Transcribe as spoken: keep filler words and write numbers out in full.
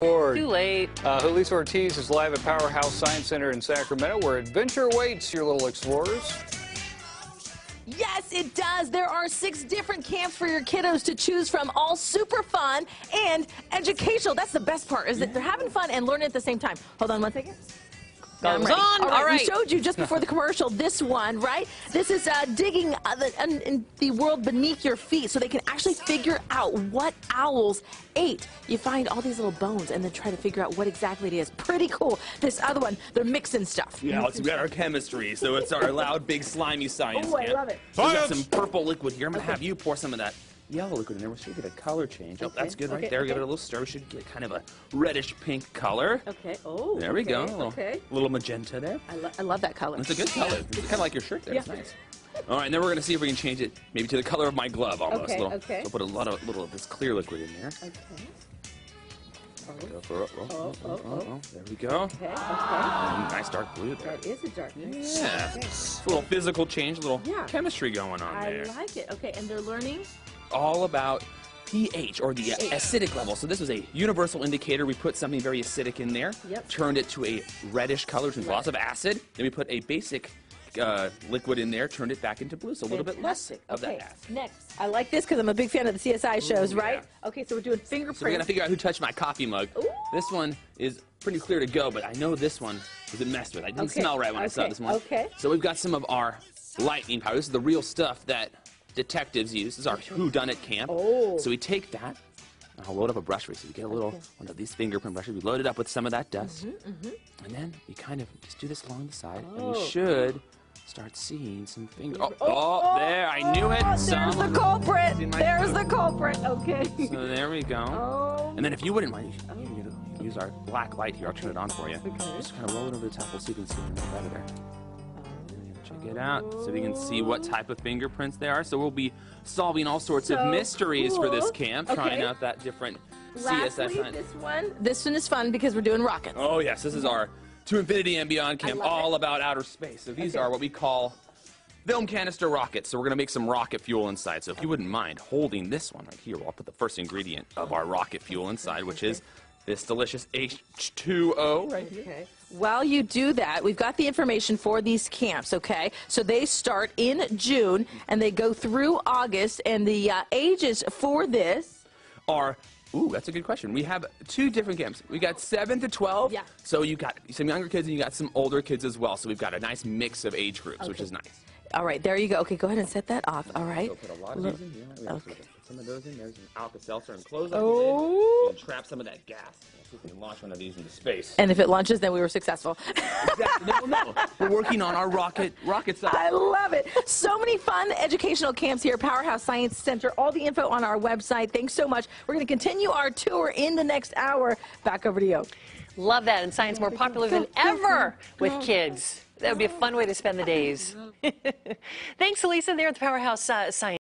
Too late. Uh, Julissa Ortiz is live at Powerhouse Science Center in Sacramento, where adventure awaits your little explorers. Yes, it does. There are six different camps for your kiddos to choose from, all super fun and educational. That's the best part, is that they're having fun and learning at the same time. Hold on one second. Thumbs on. on. All right, All right. We showed you just before the commercial this one, right? This is uh, digging uh, the, uh, in the world beneath your feet so they can actually figure out what owls ate. You find all these little bones and then try to figure out what exactly it is. Pretty cool. This other one, they're mixing stuff. Yeah, let's, we got our chemistry, so it's our loud, big, slimy science. Oh, I love it. So we got some purple liquid here. I'm going to Okay. have you pour some of that yellow liquid in there. We should get a color change. Oh, Okay, that's good right okay, there. okay. Give it a little stir. We should get kind of a reddish pink color. Okay. Oh, There we okay, go. A little, okay. little magenta there. I, lo I love that color. It's a good color. It's kind of like your shirt there. It's Yeah. nice. All right, and then we're going to see if we can change it maybe to the color of my glove almost. Okay, little, okay. So put a lot of little of this clear liquid in there. Okay. Go for it. Oh, Oh, oh, oh, oh, oh. oh. There we go. Okay. Okay. And nice dark blue there. That is a dark blue. Yeah. Okay. It's a little physical change, a little Yeah. chemistry going on I there. like it. Okay, and they're learning. All about pH, or the acidic level. So this was a universal indicator. We put something very acidic in there, Yep. turned it to a reddish color, which was lots of acid. Then we put a basic uh, liquid in there, turned it back into blue, so a little bit less Fantastic. of Okay, that acid. next. I like this because I'm a big fan of the C S I shows, Ooh, right? yeah. Okay, so we're doing fingerprints. So we're gonna figure out who touched my coffee mug. Ooh. This one is pretty clear to go, but I know this one was messed with. I didn't Okay, smell right when I saw okay, this one. okay. So we've got some of our lightning powder. This is the real stuff that detectives use. This is our whodunit camp. Oh. So we take that, and I'll load up a brush for you. So we get a little Okay. one of these fingerprint brushes. We load it up with some of that dust, Mm-hmm. and then we kind of just do this along the side, and Oh. we should start seeing some finger. Oh, Oh, oh, oh, there! I knew it. Oh, Some there's the of culprit. in my There's food. the culprit. Okay. So there we go. Oh. And then if you wouldn't mind, you can, you can use our black light here. I'll turn it on for you. Okay. Just kind of roll it over the top. We'll see if we can see a little better there. Check it out so we can see what type of fingerprints they are. So we'll be solving all sorts So of mysteries for this cool. camp, Okay. trying out that different C S I Lastly, sign. this one. This one is fun because we're doing rockets. Oh yes, this is our To Infinity and Beyond camp, love all about outer space. So these Okay. are what we call film canister rockets. So we're gonna make some rocket fuel inside. So if you wouldn't mind holding this one right here, I'll put the first ingredient of our rocket fuel inside, which is this delicious H two O right here. Okay. While you do that, we've got the information for these camps, okay? So they start in June and they go through August, and the uh, ages for this Are ooh, that's a good question. We have two different camps. We got seven to twelve. Yeah. So you got some younger kids and you got some older kids as well. So we've got a nice mix of age groups, which Okay. is nice. All right, there you go. Okay, go ahead and set that off. All right. So put a lot of Look- these in here. We okay. put some of those in. There's an Alka-Seltzer and close up the Oh. lid and trap some of that gas. Let's see if we can launch one of these into space. And if it launches, then we were successful. Exactly. No, no. We're working on our rocket rocket side. I love it. So many fun educational camps here, Powerhouse Science Center. All the info on our website. Thanks so much. We're going to continue our tour in the next hour. Back over to you. Love that. And science more popular than ever with kids. That would be a fun way to spend the days. Thanks, Julissa, there at the Powerhouse uh, Science.